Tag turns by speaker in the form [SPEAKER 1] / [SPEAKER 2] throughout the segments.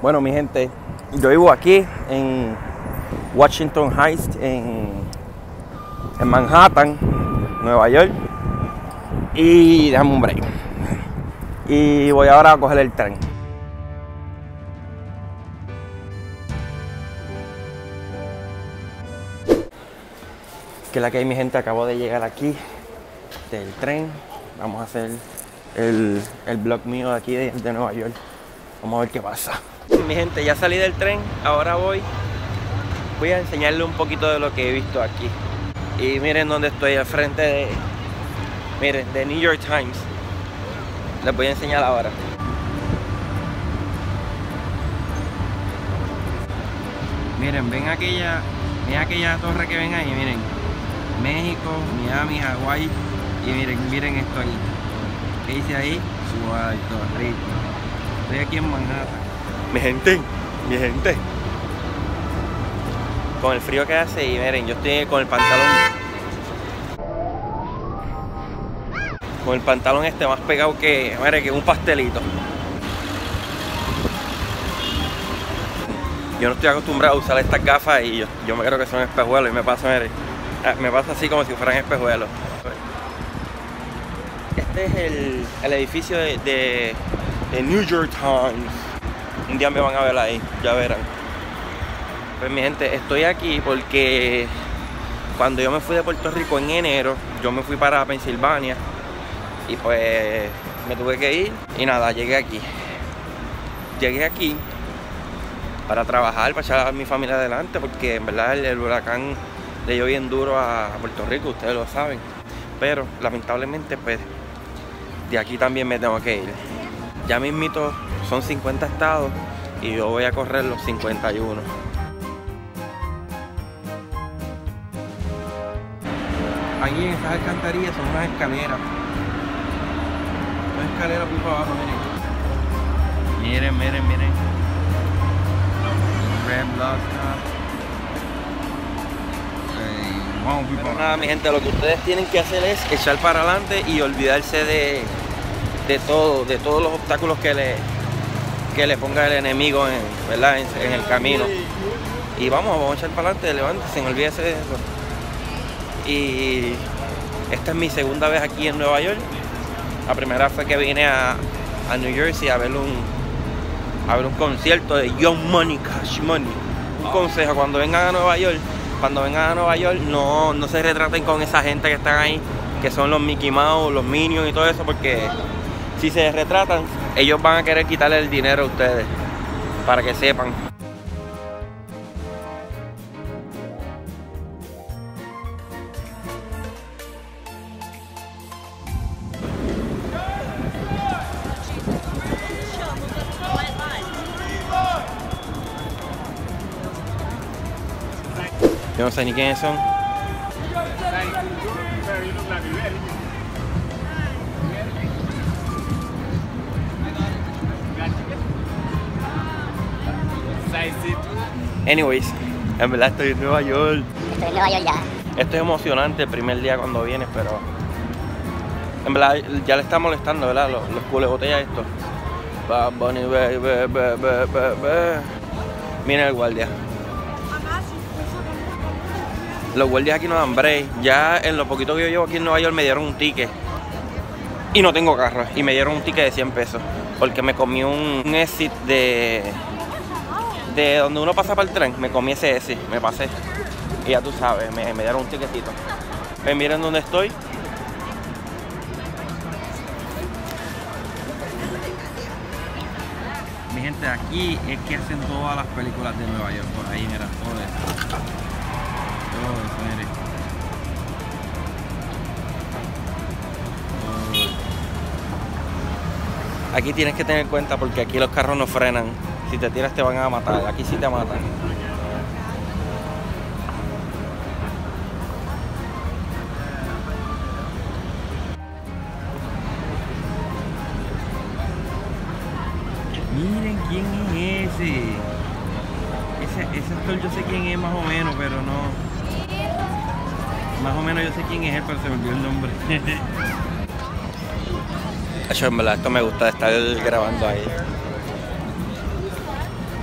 [SPEAKER 1] Bueno, mi gente, yo vivo aquí en Washington Heights, en Manhattan, Nueva York. Y déjame un break. Y voy ahora a coger el tren. Que la que hay, mi gente, acabo de llegar aquí del tren. Vamos a hacer el vlog mío de aquí de Nueva York. Vamos a ver qué pasa. Mi gente, ya salí del tren, ahora voy a enseñarle un poquito de lo que he visto aquí. Y miren dónde estoy, al frente de, miren, de New York Times. Les voy a enseñar ahora. Miren, ven aquella torre que ven ahí, miren. México, Miami, Hawái. Y miren esto ahí. ¿Qué dice ahí? Puerto Rico. Estoy aquí en Manhattan. Mi gente. Con el frío que hace, y miren, yo estoy con el pantalón. Con el pantalón este más pegado que, miren, que un pastelito. Yo no estoy acostumbrado a usar estas gafas y yo me creo que son espejuelos y me pasa, miren, me pasa así como si fueran espejuelos. Este es el edificio de New York Times. Un día me van a ver ahí, ya verán. Pues mi gente, estoy aquí porque cuando yo me fui de Puerto Rico en enero, yo me fui para Pensilvania y pues me tuve que ir y nada, llegué aquí. Llegué aquí para trabajar, para echar a mi familia adelante, porque en verdad el huracán le dio bien duro a Puerto Rico, ustedes lo saben. Pero lamentablemente pues de aquí también me tengo que ir. Ya mismito son 50 estados y yo voy a correr los 51. Aquí en esas alcantarillas son unas escaleras. Una escalera muy para abajo, miren. Miren. Red Lobster. Pero nada, mi gente, lo que ustedes tienen que hacer es echar para adelante y olvidarse de todos los obstáculos que le ponga el enemigo ¿verdad? En el camino. Y vamos a echar para adelante, levántense, olvídense de eso. Y esta es mi segunda vez aquí en Nueva York. La primera fue que vine a New Jersey a ver un concierto de Young Money, Cash Money. Un consejo, cuando vengan a Nueva York, no se retraten con esa gente que están ahí, que son los Mickey Mouse, los Minions y todo eso, porque si se retratan, ellos van a querer quitarle el dinero a ustedes, para que sepan. Yo no sé ni quiénes son. Anyways, en verdad estoy en Nueva York.
[SPEAKER 2] Estoy en Nueva York ya.
[SPEAKER 1] Esto es emocionante el primer día cuando vienes, pero en verdad ya le está molestando, ¿verdad? Los cules botellas estos. Bad Bunny, Miren el guardia. Los guardias aquí no dan break. Ya en lo poquito que yo llevo aquí en Nueva York me dieron un ticket. Y no tengo carro. Y me dieron un ticket de 100 pesos. Porque me comí un exit de donde uno pasa para el tren. Me comí ese exit, me pasé. Y ya tú sabes, me dieron un ticketito. Miren dónde estoy. Mi gente, aquí es que hacen todas las películas de Nueva York. Por ahí, mira, todo eso. Aquí tienes que tener en cuenta porque aquí los carros no frenan. Si te tiras te van a matar. Aquí sí te matan. Miren quién es ese. Ese actor yo sé quién es más o menos, pero no. Más o menos yo sé quién es él, pero se me olvidó el nombre. En verdad, esto me gusta de estar grabando ahí.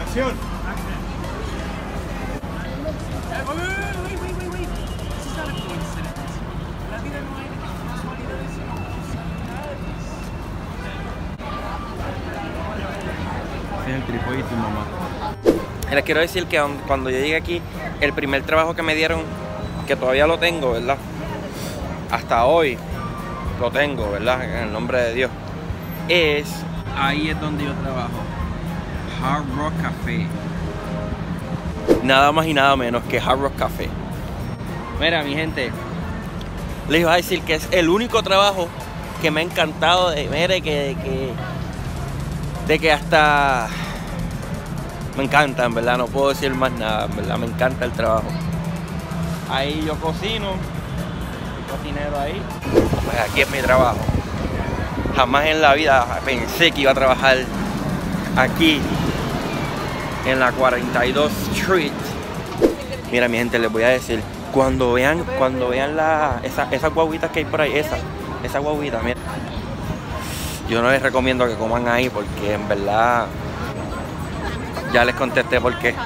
[SPEAKER 2] Acción.
[SPEAKER 1] Ese es el trípode y tu mamá. Les quiero decir que cuando yo llegué aquí, el primer trabajo que me dieron, que todavía lo tengo, ¿verdad? Hasta hoy lo tengo, ¿verdad? En el nombre de Dios. Ahí es donde yo trabajo. Hard Rock Café. Nada más y nada menos que Hard Rock Café. Mira, mi gente, les iba a decir que es el único trabajo que me ha encantado. Mire, de que hasta me encanta, en verdad. No puedo decir más nada, en verdad. Me encanta el trabajo. Ahí yo cocino. Cocinero ahí. Pues aquí es mi trabajo. Jamás en la vida pensé que iba a trabajar aquí en la 42 Street. Mira, mi gente, les voy a decir, cuando vean esas guaguitas que hay por ahí, esa guaguita, mira, yo no les recomiendo que coman ahí porque en verdad ya les contesté por qué.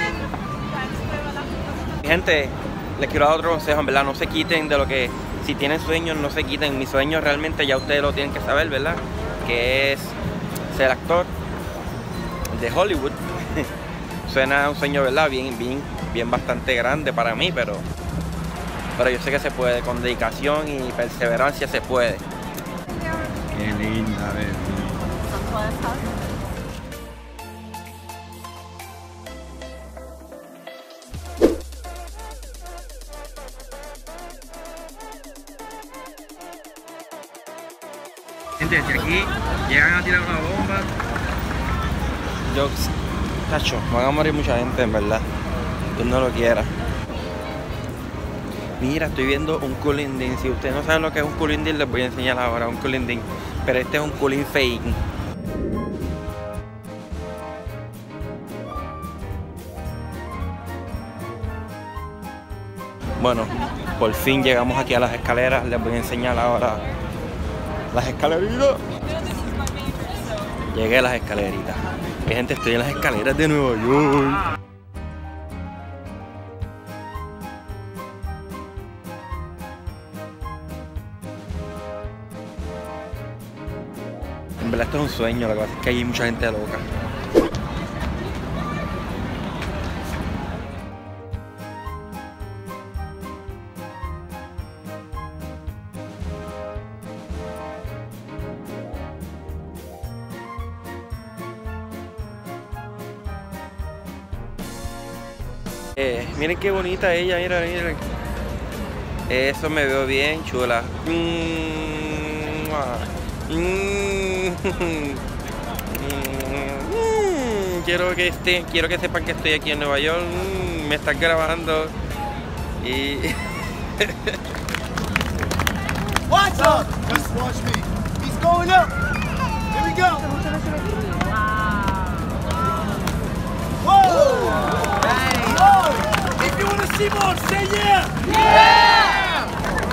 [SPEAKER 1] Mi gente, les quiero dar otro consejo, en verdad, no se quiten de lo que, si tienen sueños, no se quiten. Mi sueño realmente ya ustedes lo tienen que saber, ¿verdad? Que es ser actor de Hollywood. Suena un sueño, ¿verdad? Bien bastante grande para mí, pero yo sé que se puede, con dedicación y perseverancia se puede. Qué linda, bebé. Gente, si aquí llegan a tirar una bomba, tacho, van a morir mucha gente, en verdad. Dios no lo quiera. Mira, estoy viendo un cooling din. Si ustedes no saben lo que es un cooling din, les voy a enseñar ahora un cooling din. Pero este es un cooling fake. Bueno, por fin llegamos aquí a las escaleras. Les voy a enseñar ahora las escaleritas. Llegué a las escaleritas. Mi gente, estoy en las escaleras de Nueva York. En verdad esto es un sueño, lo que pasa es que hay mucha gente loca. Miren qué bonita ella, miren. Eso me veo bien chula. Quiero que sepan que estoy aquí en Nueva York. Me están grabando y
[SPEAKER 2] Watch out! Just watch me. He's going up. Here we go. Whoa! Nice. Whoa! If you want to see more, say yeah. Yeah.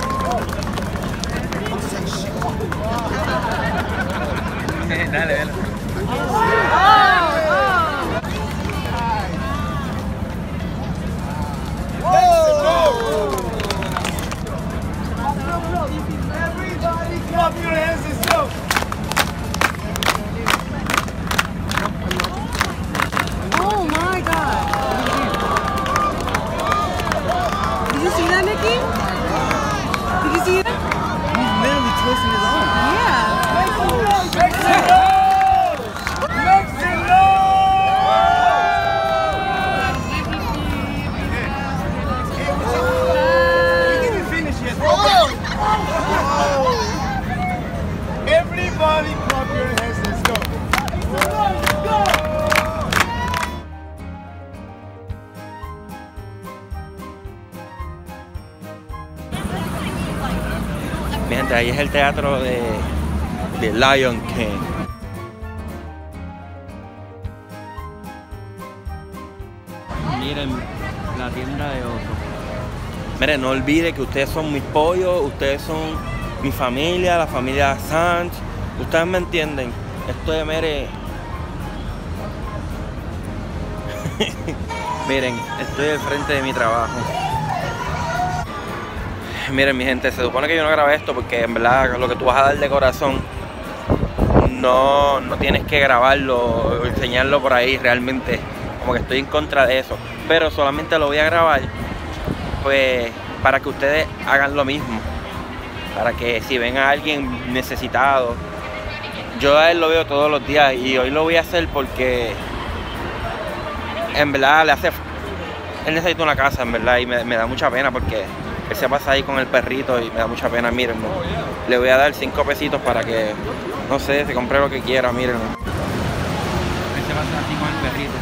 [SPEAKER 1] Dale.
[SPEAKER 2] Everybody clap your hands and go.
[SPEAKER 3] Oh my God. Did you see that, Nikki? Did you see that?
[SPEAKER 2] He's literally twisting his arm.
[SPEAKER 3] Yeah.
[SPEAKER 2] Mexico! He didn't finish yet. Everybody clap your hands, let's go. Let's go.
[SPEAKER 1] Mi gente, ahí es el teatro de Lion King. Miren la tienda de osos. Miren, no olviden que ustedes son mis pollos, ustedes son mi familia, la familia Sánchez. Ustedes me entienden. Esto es, mire, Miren, estoy al frente de mi trabajo. Miren mi gente, se supone que yo no grabé esto porque en verdad lo que tú vas a dar de corazón no tienes que grabarlo o enseñarlo por ahí realmente. Como que estoy en contra de eso. Pero solamente lo voy a grabar pues para que ustedes hagan lo mismo. Para que si ven a alguien necesitado, yo a él lo veo todos los días y hoy lo voy a hacer porque en verdad él necesita una casa en verdad y me da mucha pena porque él se pasa ahí con el perrito y me da mucha pena, mírenlo. Le voy a dar 5 pesitos para que, no sé, se compre lo que quiera, mírenlo. Él se pasa así con el perrito.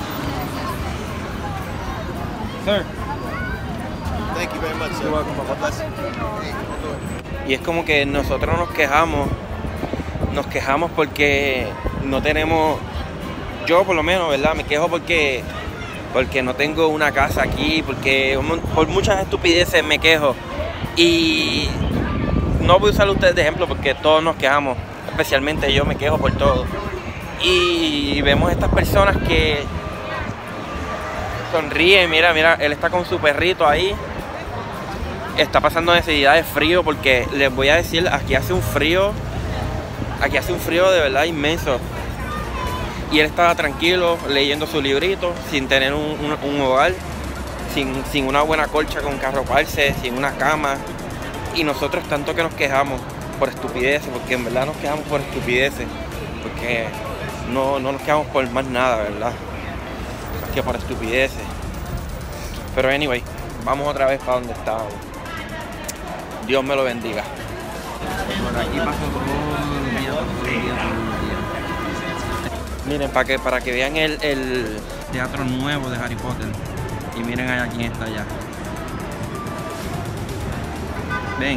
[SPEAKER 1] Sir.
[SPEAKER 4] Thank you very much, sir.
[SPEAKER 1] You're welcome, papá. Y es como que nosotros nos quejamos porque no tenemos, yo por lo menos, ¿verdad? Me quejo porque no tengo una casa aquí, porque por muchas estupideces me quejo. Y no voy a usar a ustedes de ejemplo porque todos nos quejamos, especialmente yo me quejo por todo. Y vemos estas personas que sonríen, mira, él está con su perrito ahí. Está pasando necesidad de frío porque les voy a decir, aquí hace un frío de verdad inmenso. Y él estaba tranquilo leyendo su librito, sin tener un hogar, sin una buena colcha con que arroparse, sin una cama. Y nosotros tanto que nos quejamos por estupideces, porque en verdad nos quejamos por estupideces, porque no nos quejamos por más nada, ¿verdad? Que por estupideces. Pero anyway, vamos otra vez para donde estábamos. Dios me lo bendiga. Por aquí paso todo el día. Miren, para que vean el teatro nuevo de Harry Potter. Y miren allá quién está allá. Ven.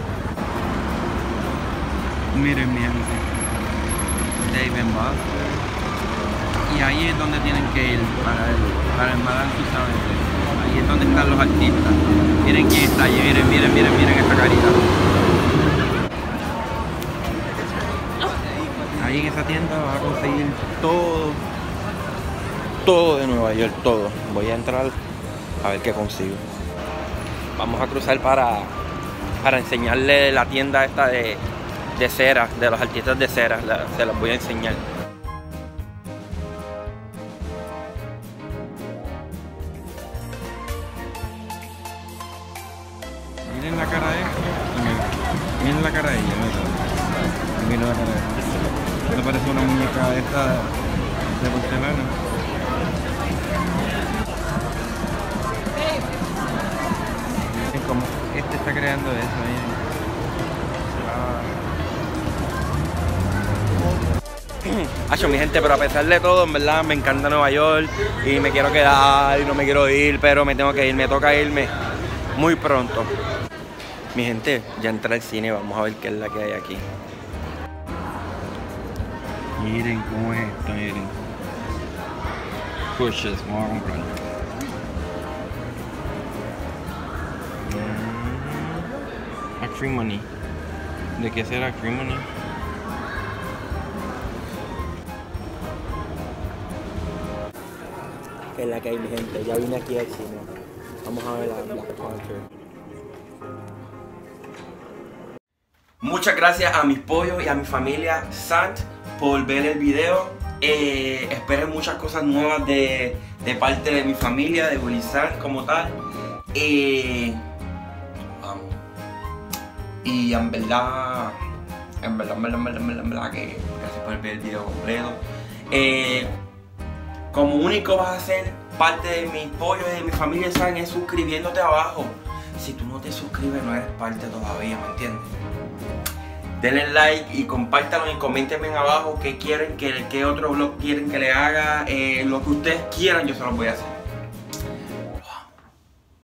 [SPEAKER 1] Miren, mi gente. David Buster. Y ahí es donde tienen que ir para el Madame Tussauds. Ahí es donde están los artistas. Miren quién está allí, miren esta carita. Ahí en esa tienda vas a conseguir todo de Nueva York, todo. Voy a entrar a ver qué consigo. Vamos a cruzar para enseñarle la tienda esta de cera, de los artistas de cera. Se los voy a enseñar. Miren la cara de esto. Miren la cara de ella. Miren la cara de ella. Me parece una muñeca esta de porcelana. Es como este está creando eso ahí. Hacho, mi gente, pero a pesar de todo, en verdad me encanta Nueva York y me quiero quedar y no me quiero ir, pero me tengo que ir, me toca irme muy pronto. Mi gente, ya entré al cine, vamos a ver qué es la que hay aquí. Miren cómo es esto, miren. Pushes, vamos a comprar. Acrimony. ¿De qué será Acrimony? Que es la que hay, mi gente. Ya vine aquí al cine. Vamos a ver la Black Panther. Muchas gracias a mis pollos y a mi familia Sant por ver el video. Esperen muchas cosas nuevas de parte de mi familia, de Willy Sant como tal. Y en verdad que gracias por ver el video completo. Como único vas a ser parte de mis pollos y de mi familia Sant es suscribiéndote abajo. Si tú no te suscribes no eres parte todavía, ¿me entiendes? Denle like y compártanlo y coméntenme abajo qué quieren, qué otro vlog quieren que le haga, lo que ustedes quieran yo se los voy a hacer.